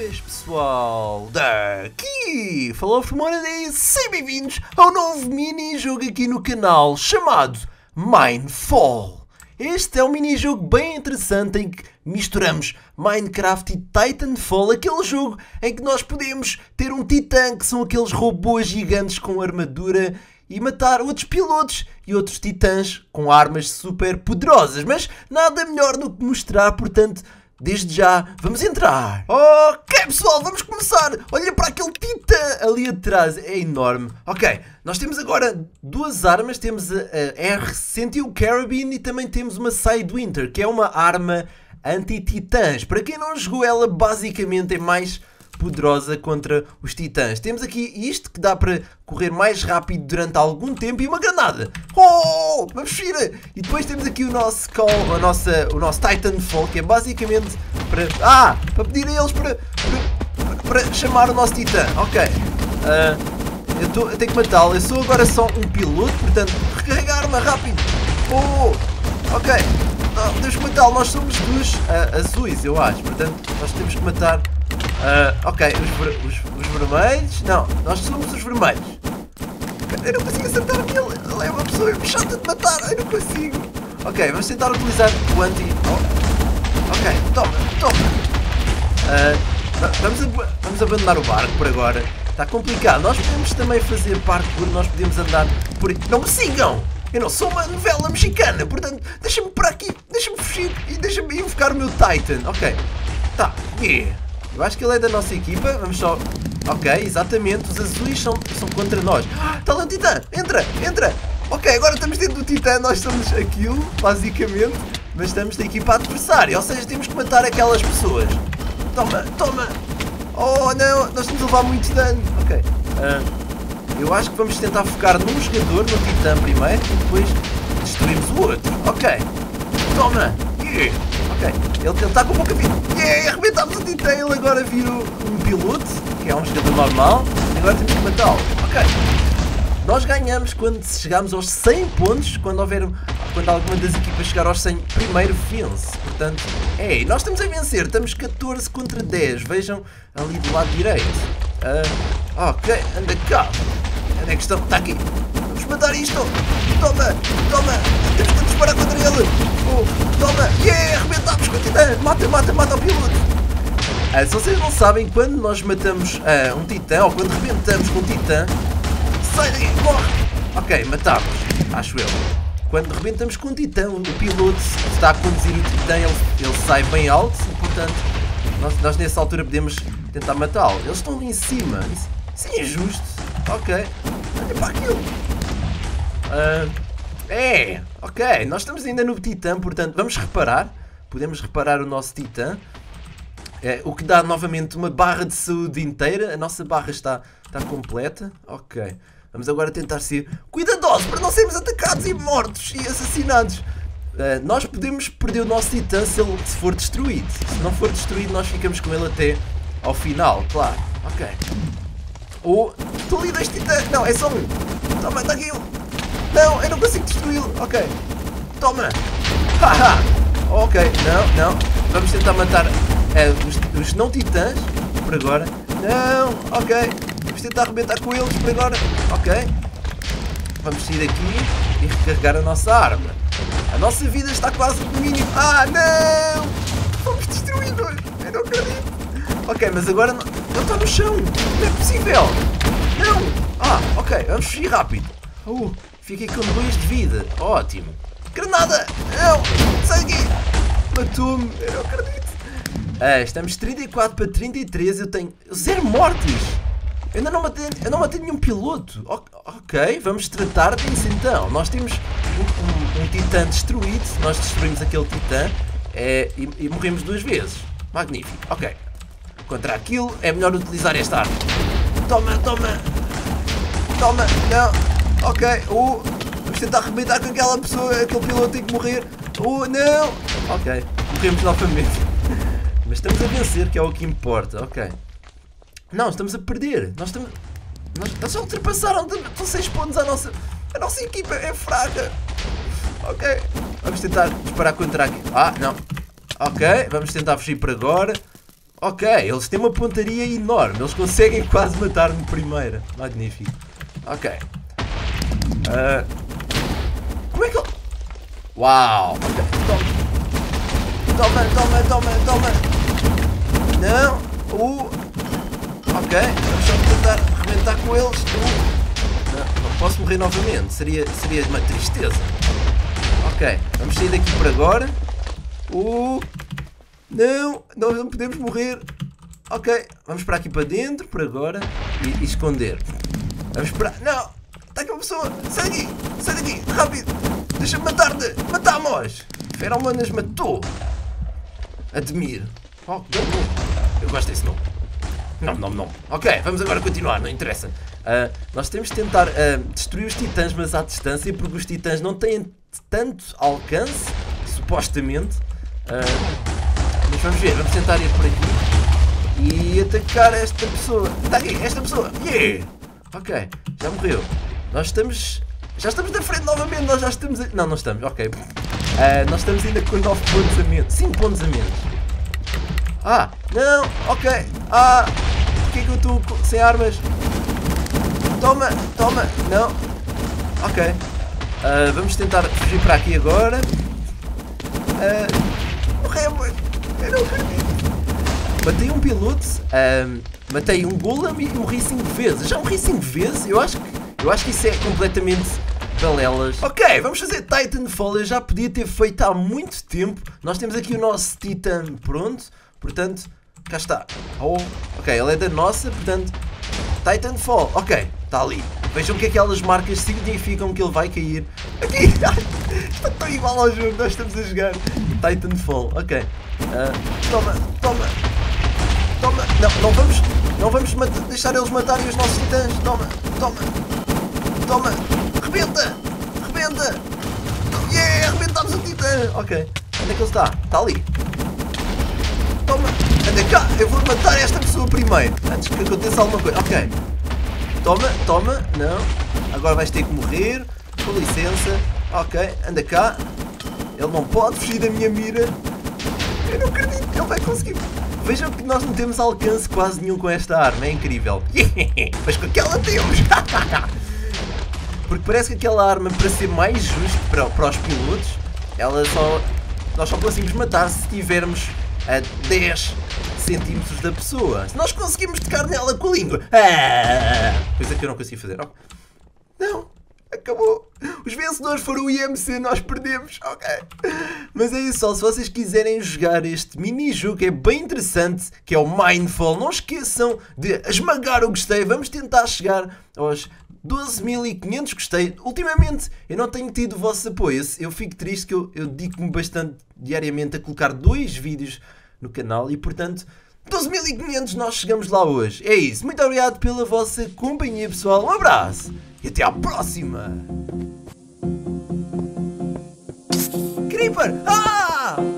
boas, pessoal! Daqui! Falou Fumona e sejam bem-vindos ao novo mini-jogo aqui no canal chamado Minefall. Este é um mini-jogo bem interessante em que misturamos Minecraft e Titanfall, aquele jogo em que nós podemos ter um titã, que são aqueles robôs gigantes com armadura, e matar outros pilotos e outros titãs com armas super poderosas. Mas nada melhor do que mostrar, portanto, desde já, vamos entrar. Ok, pessoal, vamos começar. Olha para aquele titã ali atrás, é enorme. Ok, nós temos agora duas armas. Temos a R101 Carabine e também temos uma Sidewinder, que é uma arma anti-titãs. Para quem não jogou, ela basicamente é mais poderosa contra os titãs. Temos aqui isto que dá para correr mais rápido durante algum tempo e uma granada. Oh, vamos fugir! E depois temos aqui o nosso call, o nosso Titanfall, que é basicamente para pedir a eles para chamar o nosso titã. Ok. Eu tenho que matá-lo. Eu sou agora só um piloto, portanto, recarregar arma rápido. Oh, ok. Não, temos que matá-lo. Nós somos dos azuis, eu acho. Portanto, nós temos que matar. Ok, os vermelhos. Não, nós somos os vermelhos. Eu não consigo acertar nele. Ele é uma pessoa chata de matar. Eu não consigo. Ok, vamos tentar utilizar o anti. Ok, toma. Vamos abandonar o barco por agora. Está complicado. Nós podemos também fazer parkour. Nós podemos andar por aqui. Não me sigam! Eu não sou uma novela mexicana. Portanto, deixa-me por aqui. Deixa-me fugir e deixa-me invocar o meu Titan. Ok. Tá. Yeah. Eu acho que ele é da nossa equipa. Vamos só... Ok, exatamente. Os azuis são contra nós. Está lá o titã. Entra. Ok, agora estamos dentro do titã. Nós somos aquilo, basicamente. Mas estamos da equipa adversária. Ou seja, temos que matar aquelas pessoas. Toma. Oh, não. Nós estamos a levar muito dano. Ok. Eu acho que vamos tentar focar num jogador, no titã primeiro. E depois destruímos o outro. Ok. Toma. Yeah. Ok, ele está com pouca vida. Yeah, arrebentámos o titã. Ele agora vira um piloto, que é um jogador normal. Agora temos que matá-lo. Ok. Nós ganhamos quando chegarmos aos 100 pontos. Quando alguma das equipas chegar aos 100, primeiro vence. Portanto, nós estamos a vencer. Estamos 14 contra 10. Vejam ali do lado direito. Ok, anda cá. Onde é que estão? Está aqui. Vamos matar isto. Toma. Temos que disparar contra ele. Toma. Yeah, arrebentámos com o titã. Mata o piloto. Se vocês não sabem, quando nós matamos um titã, ou quando rebentamos com um titã, sai daí, morre. Ok, matámos. Acho eu. Quando rebentamos com um titã, o piloto está a conduzir o titã, ele sai bem alto. E, portanto, nós nessa altura podemos tentar matá-lo. Eles estão ali em cima. Isso é injusto. Ok. Olha para aquilo. Ok, nós estamos ainda no titã, portanto, vamos reparar. Podemos reparar o nosso titã. O que dá novamente uma barra de saúde inteira. A nossa barra está completa. Ok. Vamos agora tentar ser cuidadosos para não sermos atacados e mortos e assassinados. Nós podemos perder o nosso titã se for destruído. Se não for destruído, nós ficamos com ele até ao final, claro. Ok. Estou ali 2 titãs. Não, é só um. Toma, está aqui um. Não, eu não consigo destruí-lo. Ok. Toma. Haha. Ok, não. Vamos tentar matar os não titãs por agora. Não, ok. Vamos tentar arrebentar com eles por agora. Ok. Vamos sair daqui e recarregar a nossa arma. A nossa vida está quase no mínimo. Não! Fomos destruídos. Eu não acredito. Ok, mas agora ele está no chão. Não é possível. Não. Ok. Vamos fugir rápido. Fiquei com 2 de vida. Ótimo. Granada. Não. Sai daqui. Matou-me. Eu não acredito. Estamos 34 para 33. Eu tenho 0 mortes. Eu ainda não matei nenhum piloto. Ok, vamos tratar disso então. Nós temos um titã destruído. Nós destruímos aquele titã e morremos 2 vezes. Magnífico. Ok. Contra aquilo é melhor utilizar esta arma. Toma. Não. Ok. Vamos tentar arrebentar com aquela pessoa. Aquele piloto tem que morrer. Não. Ok. Morremos novamente. Mas estamos a vencer, que é o que importa. Ok. Não, estamos a perder. Nós já ultrapassaram. Estão 6 pontos a nossa equipa é fraca. Ok. Vamos tentar disparar contra aqui. Não. Ok. Vamos tentar fugir por agora. Ok, eles têm uma pontaria enorme. Eles conseguem quase matar-me primeiro. Magnífico. Ok. Como é que ele... Uau! Ok, toma. Não. Ok, vamos só tentar arrebentar com eles. Não posso morrer novamente. Seria uma tristeza. Ok, vamos sair daqui por agora. Não, nós não podemos morrer. Ok, vamos para aqui para dentro por agora e esconder. Vamos para... Não! Está aqui uma pessoa! Sai daqui! Rápido! Deixa-me matar-te! Matamos! Feromonas matou! Admiro. Oh, eu gosto desse nome. Não. Ok, vamos agora continuar, não interessa. Nós temos de tentar destruir os titãs, mas à distância, porque os titãs não têm tanto alcance, supostamente. Mas vamos ver, vamos tentar ir por aqui e atacar esta pessoa. Está aqui, esta pessoa. Yeah! Ok, já morreu. Já estamos na frente novamente, nós já estamos... Não estamos, ok. Nós estamos ainda com 9 pontos a menos, 5 pontos a menos. Não, ok. Porquê que eu estou sem armas? Toma, não. Ok. Vamos tentar fugir para aqui agora. Morremos. Eu não acredito. Matei um piloto, matei um golem e morri 5 vezes. Já morri 5 vezes? Eu acho que isso é completamente balelas. Ok, vamos fazer Titanfall. Eu já podia ter feito há muito tempo. Nós temos aqui o nosso Titan pronto. Portanto, cá está. Ok, ele é da nossa, portanto, Titanfall. Ok, está ali. Vejam o que aquelas marcas significam que ele vai cair. Aqui! Está tão igual ao jogo que nós estamos a jogar. Titanfall, ok. Toma. Não vamos deixar eles matarem os nossos titãs. Toma. Rebenta. Yeah, arrebentámos o titã. Ok, onde é que ele está? Está ali. Toma, anda cá, eu vou matar esta pessoa primeiro, antes que aconteça alguma coisa. Ok, toma, não, agora vais ter que morrer, com licença. Ok, anda cá, ele não pode fugir da minha mira. Eu não acredito que ele vai conseguir. Vejam que nós não temos alcance quase nenhum com esta arma, é incrível. Mas com aquela temos. Porque parece que aquela arma, para ser mais justo para os pilotos, nós só conseguimos matar se tivermos a 10 centímetros da pessoa. Se nós conseguimos tocar nela com a língua. Coisa que eu não consegui fazer. Não, acabou. Os vencedores foram o IMC, nós perdemos. Ok. Mas é isso, se vocês quiserem jogar este mini-jogo, é bem interessante, que é o Mindfall, não esqueçam de esmagar o gostei. Vamos tentar chegar aos 12.500 gostei. Ultimamente eu não tenho tido o vosso apoio. Eu fico triste que eu dedico-me bastante diariamente a colocar 2 vídeos no canal e portanto 12.500 nós chegamos lá hoje. É isso, muito obrigado pela vossa companhia, pessoal. Um abraço e até à próxima. Creeper!